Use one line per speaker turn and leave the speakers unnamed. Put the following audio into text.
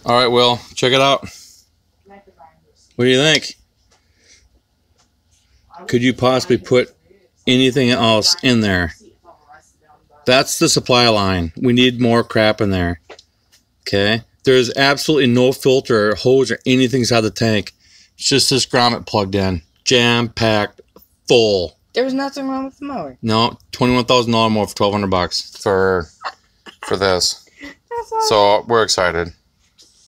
All right, Will, check it out. What do you think? Could you possibly put anything else in there? That's the supply line. We need more crap in there. Okay? There's absolutely no filter or hose or anything inside the tank. It's just this grommet plugged in. Jam-packed, full.
There was nothing wrong with the mower.
No, $21,000 more for $1,200 for this. So we're excited.